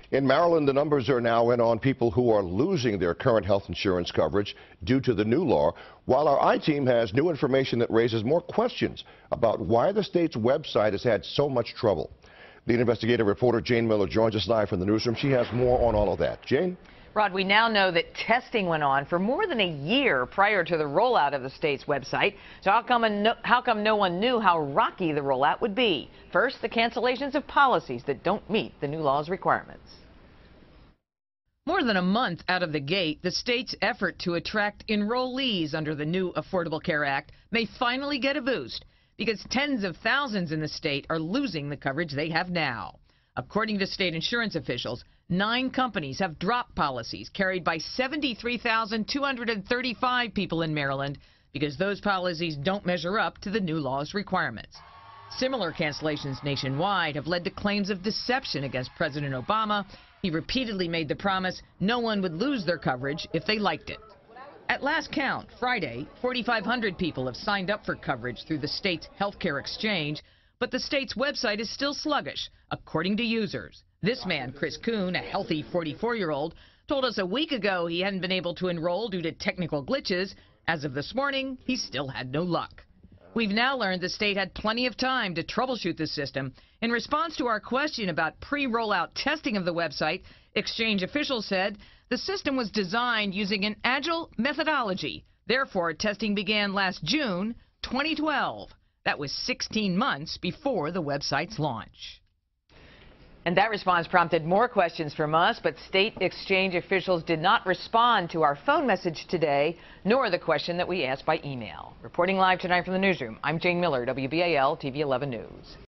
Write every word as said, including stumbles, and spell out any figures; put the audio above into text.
In Maryland, the numbers are now in on people who are losing their current health insurance coverage due to the new law, while our I-Team has new information that raises more questions about why the state's website has had so much trouble. Lead investigative reporter Jane Miller joins us live from the newsroom. She has more on all of that. Jane? Rod, we now know that testing went on for more than a year prior to the rollout of the state's website. So how come, no, how come no one knew how rocky the rollout would be? First, the cancellations of policies that don't meet the new law's requirements. More than a month out of the gate, the state's effort to attract enrollees under the new Affordable Care Act may finally get a boost, because tens of thousands in the state are losing the coverage they have now. According to state insurance officials, nine companies have dropped policies carried by seventy-three thousand two hundred thirty-five people in Maryland because those policies don't measure up to the new law's requirements. Similar cancellations nationwide have led to claims of deception against President Obama. He repeatedly made the promise no one would lose their coverage if they liked it. At last count, Friday, forty-five hundred people have signed up for coverage through the state's healthcare exchange, but the state's website is still sluggish, according to users. This man, Chris Kuhn, a healthy forty-four-year-old, told us a week ago he hadn't been able to enroll due to technical glitches. As of this morning, he still had no luck. We've now learned the state had plenty of time to troubleshoot the system. In response to our question about pre-rollout testing of the website, exchange officials said the system was designed using an agile methodology. Therefore, testing began last June twenty twelve. That was sixteen months before the website's launch. And that response prompted more questions from us, but state exchange officials did not respond to our phone message today, nor the question that we asked by email. Reporting live tonight from the newsroom, I'm Jane Miller, W B A L T V eleven News.